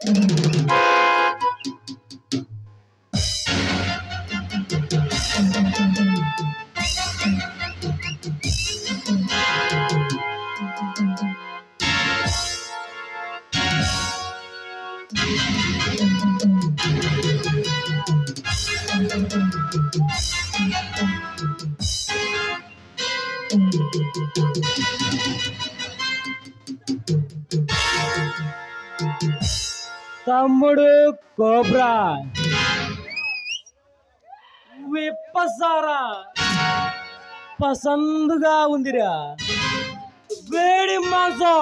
తమ్ముడు కోబ్రా విప్పసారా పసందుగా ఉందిరా. వేడి మాంసం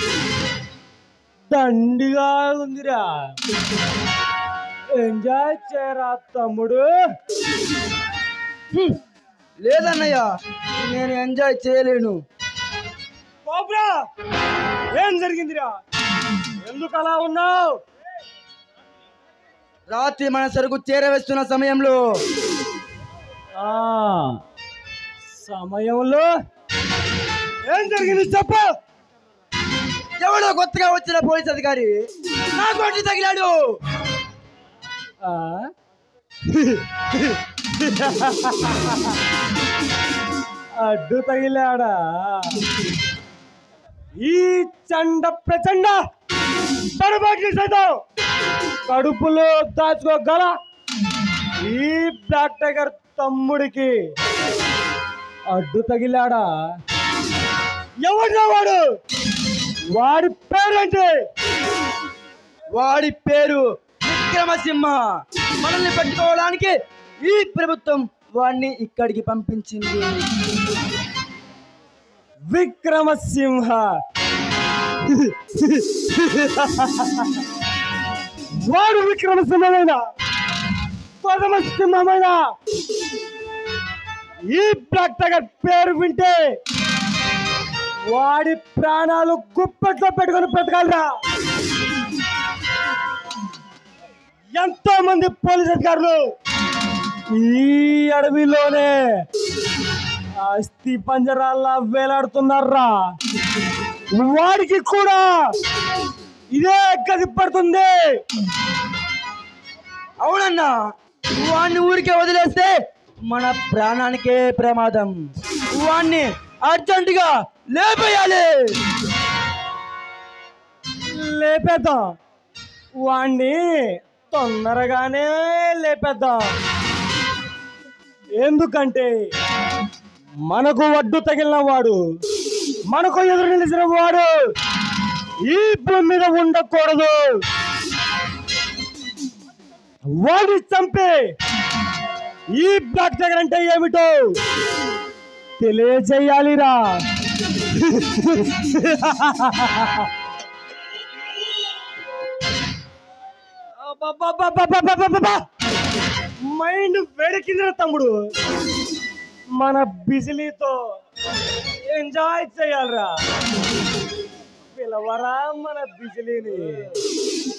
దండిగా ఉందిరా. ఎంజాయ్ చేయరా తమ్ముడు. లేదన్నయ్య, నేను ఎంజాయ్ చేయలేను. కోబ్రా ఏం జరిగిందిరా? ఎందుకు అలా ఉన్నావు? రాత్రి మన సరుకు చేరవేస్తున్న సమయంలో ఏం జరిగింది చెప్పు. ఎవడో కొత్తగా వచ్చిన పోలీస్ అధికారి నా కొట్టి తగిలాడు. అడ్డు తగిలాడా? ఈ చండ ప్రచండ తడబాటి సైతం కడుపులో దాచుకోగల ఈ బ్లాక్ టైగర్ తమ్ముడికి అడ్డు తగిలాడా? ఎవడ్రా వాడు? వాడి పేరేంటి? వాడి పేరు విక్రమసింహ. మనల్ని పట్టుకోవడానికి ఈ ప్రభుత్వం వాడిని ఇక్కడికి పంపించింది. విక్రమసింహ వాడు విక్రమసింహమైన పదమసింహమైన ఈ బ్లాక్ టైగర్ పేరు వింటే వాడి ప్రాణాలు గుప్పెట్లో పెట్టుకొని బ్రతకాలిరా. ఎంతో మంది పోలీస్ అధికారులు ఈ అడవిలోనే అస్థి పంజరాల్లా వేలాడుతున్నారా. వాడికి కూడా ఇదే గది పడుతుంది. అవునన్నా, వాడిని ఊరికే వదిలేస్తే మన ప్రాణానికే ప్రమాదం. వాడిని అర్జెంటుగా లేపేయాలి. లేపేద్దాం, వాణ్ణి తొందరగానే లేపేద్దాం. ఎందుకంటే మనకు వడ్డు తగిలిన వాడు, మనకు ఎదురు నిలిచిన వాడు ఈ భూమి మీద ఉండకూడదు. వాడిని చంపి ఈ బ్లాక్ టైగర్ అంటే ఏమిటో తెలియజేయాలిరా. మైండ్ వేడెక్కిందిరా తమ్ముడు. మన బిజిలీతో ఎంజాయ్ చేయాలరా. పిలవరా మన బిజిలీని.